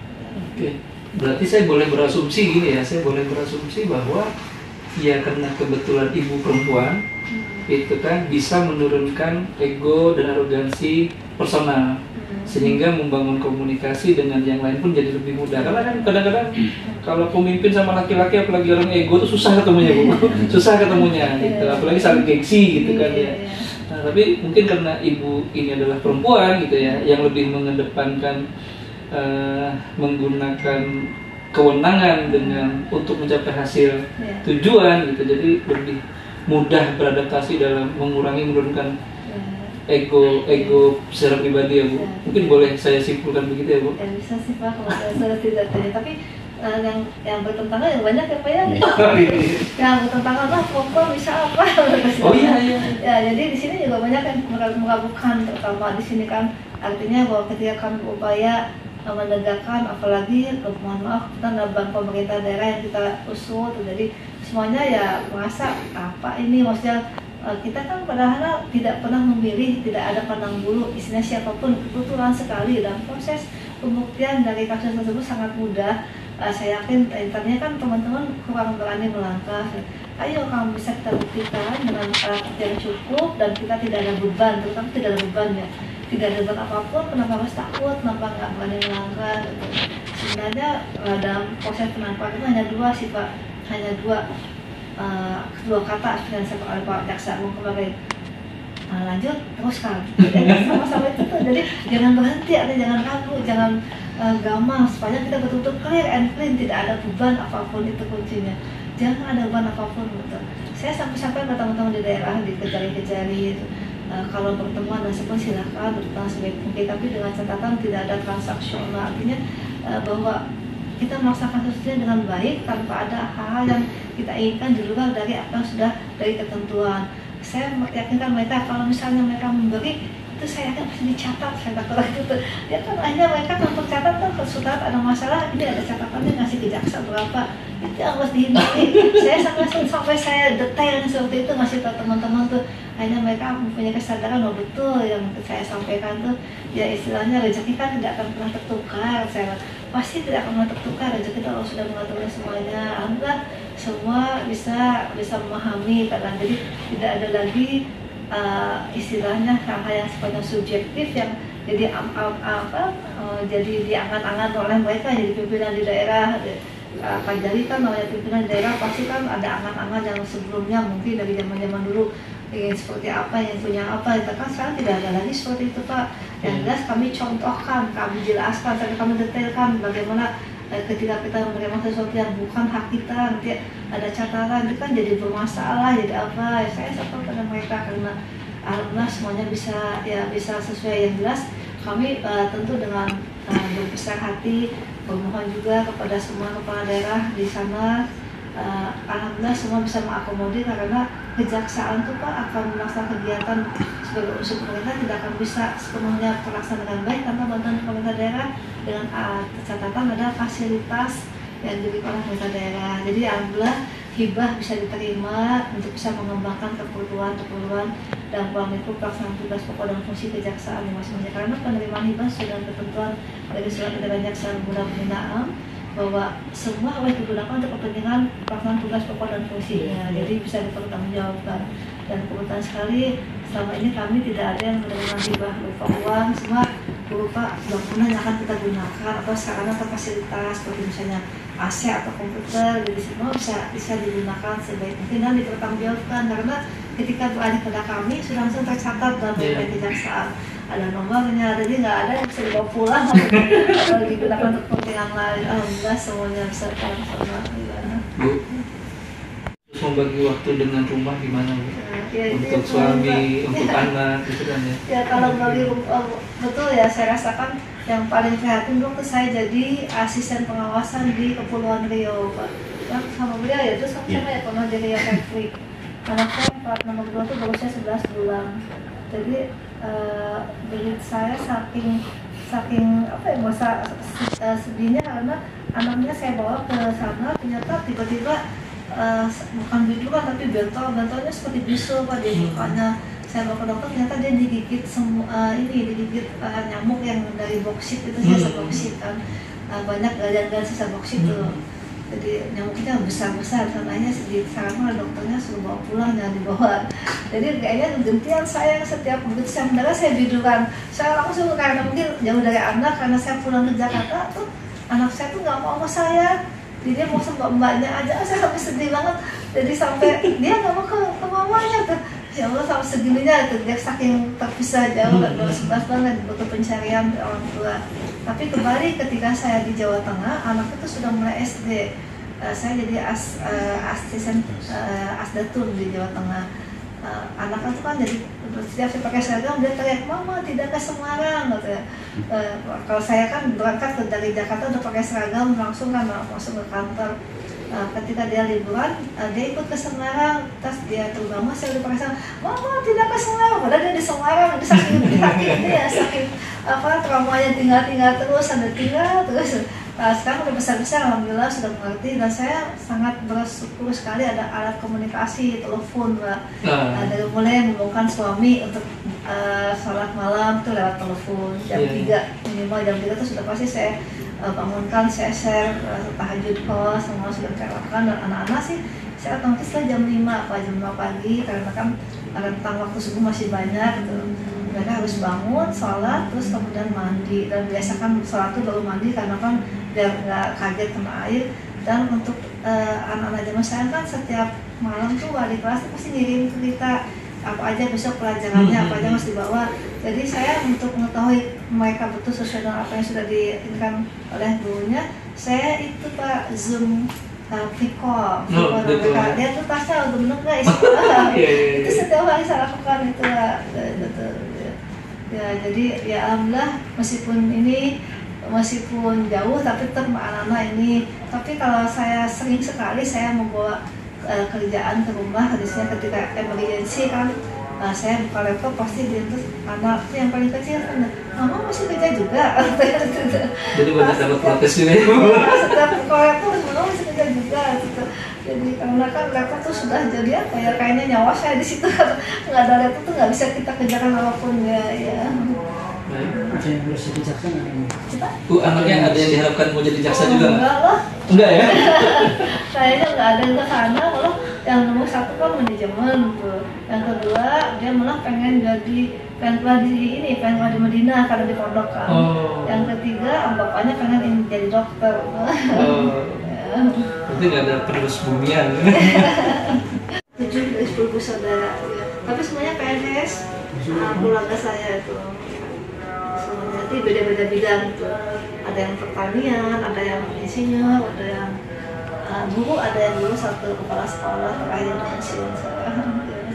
Oke, berarti saya boleh berasumsi gini ya, saya boleh berasumsi bahwa ya karena kebetulan ibu perempuan hmm. itu kan bisa menurunkan ego dan arogansi personal. Sehingga membangun komunikasi dengan yang lain pun jadi lebih mudah. Karena kan kadang-kadang kalau pemimpin sama laki-laki apalagi orang ego itu susah ketemunya Bu. Susah ketemunya gitu. Apalagi saling gengsi gitu kan ya. Nah, tapi mungkin karena ibu ini adalah perempuan gitu ya, yang lebih mengedepankan uh, menggunakan kewenangan dengan untuk mencapai hasil tujuan gitu. Jadi lebih mudah beradaptasi dalam mengurangi menurunkan ego ego secara pribadi ya Bu. Mungkin boleh saya simpulkan begitu ya Bu. Ya bisa sih Pak kalau saya tidak tanya, tapi uh, yang yang bertentangan yang banyak ya Pak ya. Yang bertentangan lah perempuan bisa apa? Oh iya iya. Ya jadi di sini juga banyak yang meragukan, terutama di sini kan artinya bahwa ketika kami berupaya uh, menegakkan, apalagi uh, mohon maaf kita nabang pemerintah daerah yang kita usul, jadi semuanya ya merasa apa ini maksudnya Uh, kita kan padahal tidak pernah memilih, tidak ada pandang bulu, isinya siapapun, kebetulan sekali dan proses pembuktian dari kasus tersebut sangat mudah. Uh, saya yakin intinya kan teman-teman kurang berani melangkah. Ayo kamu bisa kita buktikan dengan alat bukti yang cukup dan kita tidak ada beban, terutama tidak ada beban ya, tidak ada beban apapun. Kenapa harus takut? Kenapa nggak berani melangkah? Gitu. Sebenarnya uh, dalam proses penangkapan itu hanya dua sih Pak, hanya dua. Uh, dua kata yang saya oleh Pak Jaksa Agung kemarin, uh, lanjut teruskan. Jadi sama-sama itu tuh. Jadi jangan berhenti, atau jangan ragu, jangan uh, gamang, supaya kita betul-betul clear and clean, tidak ada beban apapun, itu kuncinya. Jangan ada beban apapun betul. Saya sampai-sampai ke teman-teman di daerah dikejar-kejari, uh, kalau bertemuan dan sebagainya silakan bertemuan sebaik mungkin, tapi dengan catatan tidak ada transaksional, artinya uh, bahwa kita melaksanakan sesuatu dengan baik tanpa ada hal-hal yang kita inginkan di luar dari apa yang sudah dari ketentuan. Saya yakinkan mereka kalau misalnya mereka memberi itu, saya yakin pasti dicatat. Saya takut itu dia kan hanya mereka untuk catat tuh, ke surat ada masalah ini ada catatannya, ngasih ke jaksa berapa, itu yang harus dihindari. Saya sampai sampai saya detailnya seperti itu ngasih tahu teman-teman tuh, hanya mereka mempunyai kesadaran bahwa betul yang saya sampaikan tuh ya, istilahnya rezeki kan tidak akan pernah tertukar. Saya pasti tidak akan pernah tertukar, rezeki kita kalau sudah mengaturnya semuanya. Alhamdulillah semua bisa bisa memahami kadang, jadi tidak ada lagi uh, istilahnya hal-hal yang sifatnya subjektif yang jadi am, am, apa uh, jadi diangan-angan oleh mereka jadi pimpinan di daerah. Uh, Kajari kan namanya pimpinan di daerah pasti kan ada angan-angan yang sebelumnya mungkin dari zaman-zaman dulu ingin seperti apa, yang punya apa, itu kan sekarang tidak ada lagi seperti itu Pak. Yang jelas kami contohkan, kami jelaskan, sampai kami detailkan bagaimana eh, ketika kita menerima sesuatu yang bukan hak kita, nanti ada catatan, itu kan jadi bermasalah, jadi apa, ya, saya support pada mereka karena alhamdulillah semuanya bisa ya bisa sesuai. Yang jelas kami uh, tentu dengan uh, berbesar hati bermohon juga kepada semua kepala daerah di sana. Uh, alhamdulillah semua bisa mengakomodir karena kejaksaan itu Pak akan melaksanakan kegiatan sebagai unsur pemerintah tidak akan bisa sepenuhnya terlaksana dengan baik tanpa bantuan pemerintah daerah dengan uh, catatan ada fasilitas yang diberikan oleh pemerintah daerah. Jadi alhamdulillah hibah bisa diterima untuk bisa mengembangkan keperluan-keperluan dan uang itu pelaksanaan tugas pokok dan fungsi kejaksaan di masing-masing. Karena penerimaan hibah sudah ketentuan dari surat edaran jaksa Bunda Pembinaan bahwa semua wajib digunakan untuk kepentingan pelaksanaan tugas pokok dan fungsinya, jadi bisa dipertanggungjawabkan. Dan kebetulan sekali selama ini kami tidak ada yang menerima hibah berupa uang, semua berupa bangunan yang akan kita gunakan atau sarana atau fasilitas seperti misalnya A C atau komputer, jadi semua bisa bisa digunakan sebaik mungkin dan dipertanggungjawabkan karena ketika beralih kepada kami sudah langsung tercatat dalam yeah. kejaksaan. Ada nomornya, jadi nggak ada yang bisa dibawa pulang atau digunakan untuk kepentingan lain. Alhamdulillah semuanya bisa terlaksana. Bu, terus membagi waktu dengan rumah gimana Bu? Nah, ya, untuk suami, untuk ya. anak, gitu kan ya? Ya kalau bagi oh, betul ya, saya rasakan yang paling prihatin waktu saya jadi asisten pengawasan di Kepulauan Riau Pak. Nah, sama beliau ya, terus sama saya ya pernah jadi Riau. Anak saya plat nomor dua itu berusia sebelas bulan. Jadi uh, belit saya saking saking apa ya masa uh, sedihnya karena anaknya saya bawa ke sana ternyata tiba-tiba uh, bukan biduan tapi bentol bentolnya seperti bisul Pak di mukanya. Saya bawa ke dokter ternyata dia digigit semua uh, ini digigit uh, nyamuk yang dari boksit itu sisa boksit kan uh, banyak gagal sisa boksit tuh. Jadi nyamuknya besar-besar, sananya disarankan oleh dokternya suruh bawa pulang, jangan dibawa. Jadi kayaknya gentian saya setiap begitu saya mendarat saya bidukan. Saya langsung karena mungkin jauh dari anak, karena saya pulang ke Jakarta tuh anak saya tuh nggak mau sama saya. Jadi dia mau sama mbaknya aja, saya sampai sedih banget. Jadi sampai dia nggak mau ke, ke mamanya tuh. Ya Allah sampai segininya tuh dia saking terpisah jauh dan sebelas banget butuh pencarian orang tua. Tapi kembali ketika saya di Jawa Tengah, anak itu sudah mulai S D. Uh, saya jadi as, uh, asisten uh, asdatun di Jawa Tengah. Uh, anak itu kan jadi setiap saya pakai seragam dia teriak, "Mama tidak ke Semarang," gitu. Uh, kalau saya kan berangkat dari Jakarta udah pakai seragam langsung kan masuk ke kantor. Uh, ketika dia liburan, uh, dia ikut ke Semarang, terus dia terutama saya udah pakai seragam, "Mama tidak ke Semarang," padahal dia di Semarang, dia saking sakit dia saking apa traumanya tinggal-tinggal terus, ada tinggal terus. uh, sekarang udah besar-besar, alhamdulillah sudah mengerti, dan saya sangat bersyukur sekali ada alat komunikasi, telepon, Mbak. Nah. Uh, dari mulai membangunkan suami untuk uh, sholat malam itu lewat telepon jam Yeah. tiga minimal jam tiga itu sudah pasti saya uh, bangunkan, saya share uh, tahajud call semua sudah saya lakukan, dan anak-anak sih saya otomatis lah jam lima apa jam lima pagi karena kan rentang waktu subuh masih banyak gitu. Mereka harus bangun, sholat, terus kemudian mandi, dan biasakan sholat itu baru mandi karena kan biar nggak kaget kena air. Dan untuk uh, anak-anak zaman sekarang kan setiap malam tuh wali kelas tuh pasti ngirim ke kita apa aja besok pelajarannya, apa aja mesti dibawa. Jadi saya untuk mengetahui mereka betul sesuai dengan apa yang sudah diinginkan oleh gurunya, saya itu Pak Zoom uh, Vicol, Oh, betul. mereka dia tuh tasnya udah bener nggak istilah. Iya, iya, iya. Itu setiap hari saya lakukan itu Pak. Betul. Ya, jadi ya alhamdulillah meskipun ini meskipun jauh tapi tetap anak-anak ini. Tapi kalau saya sering sekali saya membawa uh, kerjaan ke rumah, hadisnya ketika emergency kan uh, saya buka laptop pasti dia terus anak yang paling kecil kan, mama masih kerja juga. Jadi banyak dapat protes juga. Ya, setiap buka laptop mama masih kerja juga. Gitu. Jadi karena kan laptop tuh sudah jadi apa ya, kayaknya nyawa saya di situ. Nggak ada laptop tuh nggak bisa kita kerjakan apapun ya. Ya. Ada yang harus jadi jaksa nggak ini? Bu, anaknya ada yang diharapkan mau jadi jaksa Oh, juga nggak? enggak lah. Enggak ya? Kayaknya nggak ada yang ke sana, malah yang nomor satu kan manajemen tuh. Yang kedua dia malah pengen jadi pengen keluar di ini, pengen keluar di Medina karena di pondok kan. Oh. Yang ketiga bapaknya pengen ini jadi dokter. Oh. Ya. Berarti nggak ada penerus bumian. Tujuh dari sepuluh bersaudara. Ya. Tapi semuanya P N S. Nah, keluarga saya itu semuanya itu beda-beda bidang itu. Ada yang pertanian, ada yang insinyur, ada yang uh, guru, ada yang dulu satu kepala sekolah terakhir pensiun sekarang.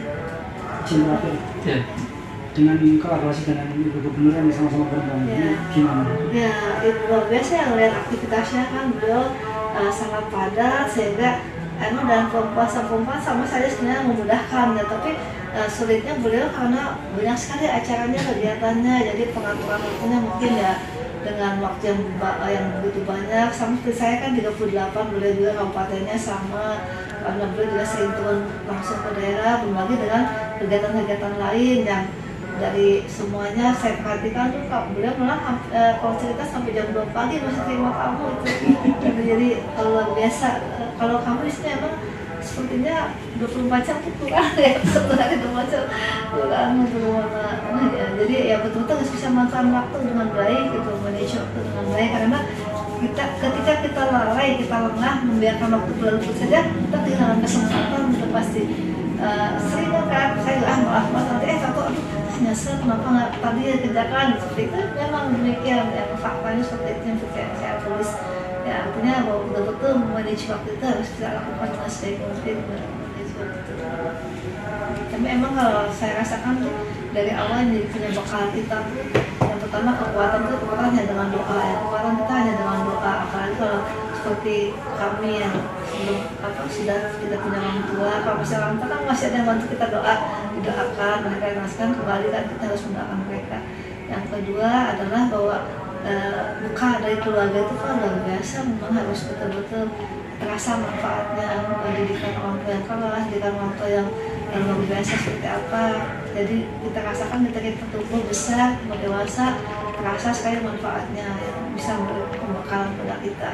Izin terakhir. Ya. Dengan kolaborasi dengan ibu gubernur yang sama-sama perempuan Ya. ini gimana? Ya, itu luar biasa yang lihat aktivitasnya kan beliau uh, sangat padat sehingga emang dan perempuan sama perempuan sama saja sebenarnya memudahkan ya, tapi uh, sulitnya beliau karena banyak sekali acaranya, kegiatannya, jadi pengaturan waktunya mungkin ya dengan waktu yang yang begitu banyak. Sama seperti saya kan tiga puluh delapan, beliau juga kabupatennya sama, karena beliau juga sering turun langsung ke daerah, berbagi dengan kegiatan-kegiatan lain yang dari semuanya saya perhatikan tuh Kak, beliau malah e, kalau cerita sampai jam dua pagi masih terima tamu itu. Jadi, jadi luar biasa. E, kalau kamu di sini emang sepertinya dua puluh empat jam itu kurang ya, sebenarnya dua puluh empat jam kurang untuk mana ya. Jadi ya betul-betul harus bisa manfaatkan waktu dengan baik gitu, manage waktu dengan baik, karena kita ketika kita lalai, kita lengah membiarkan waktu berlalu saja, kita kehilangan kesempatan itu pasti. Uh, sering kan saya ah maaf maaf nanti eh satu aduh nyesel kenapa nggak tadi ya kerjakan seperti itu. Memang demikian yang faktanya seperti itu yang saya, saya tulis ya, artinya bahwa betul-betul manage waktu itu harus kita lakukan dengan sebaik mungkin manage waktu itu. Tapi emang kalau saya rasakan tuh dari awal jadi punya bekal kita tuh yang pertama kekuatan itu kekuatan hanya dengan doa ya, kekuatan kita hanya dengan doa, apalagi kalau seperti kami yang belum apa sudah tidak punya orang tua, kalau misalnya orang tua kan masih ada yang bantu kita doa, didoakan mereka yang ngasihkan kembali kan kita harus mendoakan mereka. Yang kedua adalah bahwa e, buka dari keluarga itu kan luar biasa, memang harus betul-betul terasa manfaatnya pendidikan orang tua yang keras, pendidikan orang tua yang yang luar biasa seperti apa. Jadi kita rasakan ketika kita tumbuh besar, dewasa, terasa sekali manfaatnya yang bisa memberi pembekalan pada kita.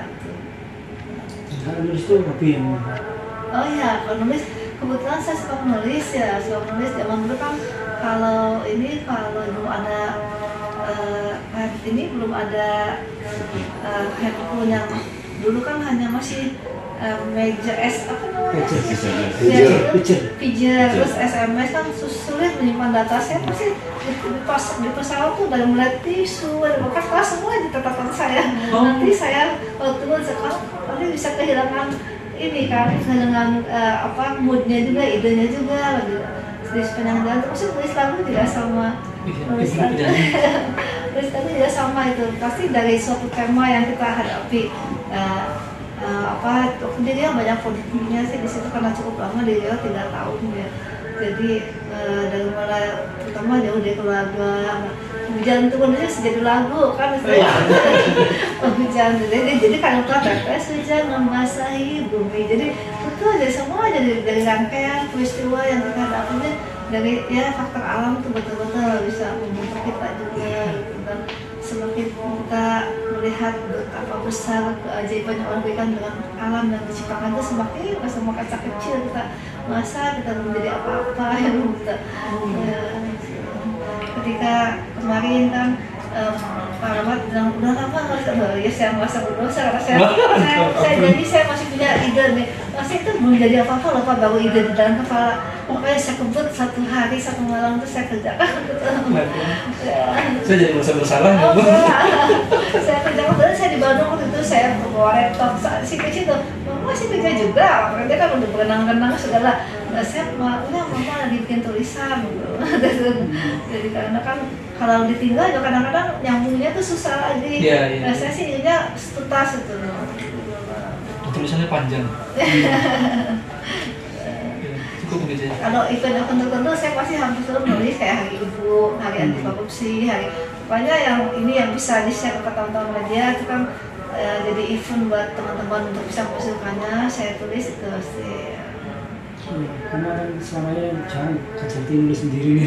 Kalau nulis itu hobi yang Oh iya, kalau nulis kebetulan saya suka menulis ya, suka menulis zaman dulu kan kalau ini kalau belum ada uh, ini belum ada uh, handphone yang dulu kan hanya masih uh, meja S apa namanya? Pager. Pager, terus S M S kan sulit menyimpan data. Saya pasti di, di, pas, di pesawat tuh dari mulai tisu, ada bekas kelas semua di catatan saya. Oh. Nanti saya waktu itu sekarang nanti bisa kehilangan ini kan, kehilangan uh, apa moodnya juga, idenya juga lagi di sepanjang jalan. Terus tulis lagu juga sama, tulis lagu, tulis lagu juga sama itu. Pasti dari suatu tema yang kita hadapi. Uh, Uh, apa waktu dia banyak politiknya sih di situ karena cukup lama di Riau tiga tahun ya. Jadi uh, dari mulai pertama jauh dari keluarga, hujan turun aja jadi lagu kan misalnya. Hujan jadi jadi kalau tetes hujan membasahi bumi. Jadi itu aja semua jadi dari rangkaian peristiwa yang kita dapatnya dari ya faktor alam itu betul-betul bisa membentuk kita juga gitu. Dan semakin kita melihat betapa besar keajaiban yang Allah berikan dengan alam dan diciptakan itu semakin semakin kecil kita masa kita menjadi apa-apa yang kita ya, ketika kemarin kan um, Pak Rahmat bilang udah lama nggak usah ya saya merasa berdosa karena saya, saya, saya jadi saya masih punya ide nih masih itu belum jadi apa-apa loh Pak baru ide di dalam kepala pokoknya saya kebut satu hari satu malam itu saya kerjakan gitu. Ya. Saya jadi merasa bersalah ya Bu. Saya kerjakan padahal saya di Bandung waktu itu saya bawa laptop si kecil tuh masih kerja juga dia kan udah berenang-renang segala nah, saya udah mama lagi bikin tulisan gitu. Jadi karena kan kalau ditinggal juga kadang-kadang nyambungnya tuh susah lagi ya, ya. Nah, saya sih inginnya tuntas itu Tulisannya panjang. Cukup begitu ya. Kalau event-event tertentu saya pasti hampir selalu nulis kayak hari ibu, hari anti korupsi, hari pokoknya yang ini yang bisa di-share ke teman-teman media itu kan uh, jadi event buat teman-teman untuk bisa mengusulkannya saya tulis itu sih. Hmm, karena kan selamanya jangan Kajanti nulis sendiri nih.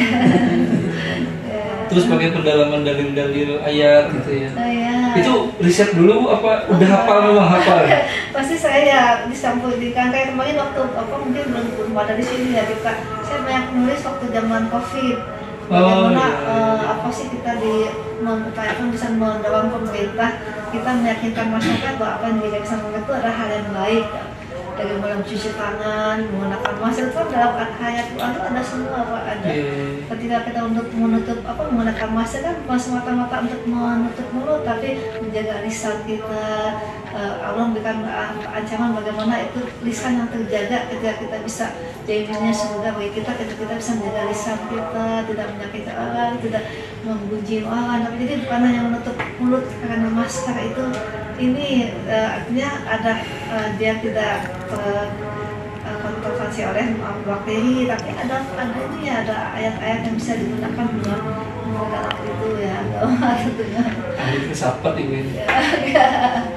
Terus pakai pendalaman dalil-dalil ayat gitu ya. Oh, ya. Itu riset dulu apa udah hafal memang hafal? Pasti saya ya disampaikan kayak kemarin waktu apa mungkin belum belum ada di sini ya juga. Saya banyak nulis waktu zaman Covid. Bagaimana Oh, iya, iya. uh, apa sih kita di mengupayakan bisa mendorong pemerintah kita meyakinkan masyarakat bahwa apa yang kita bisa melakukan itu adalah hal yang baik. Dari mulai mencuci tangan, menggunakan masker itu kan dalam ayat Quran itu ada semua Pak ada. Yeah. Ketika kita untuk menutup apa menggunakan masker kan bukan semata-mata untuk menutup mulut tapi menjaga lisan kita. Uh, Allah memberikan uh, ancaman bagaimana itu lisan yang terjaga ketika kita bisa jadinya surga bagi kita ketika kita bisa menjaga lisan kita tidak menyakiti orang, tidak membuji orang. Tapi jadi bukan hanya menutup mulut karena masker itu ini uh, artinya ada uh, dia tidak terkontaminasi oleh bakteri tapi ada ada ini ada ayat-ayat yang bisa digunakan buat dalam itu ya tentunya. Ahli filsafat ini. Ya, ya.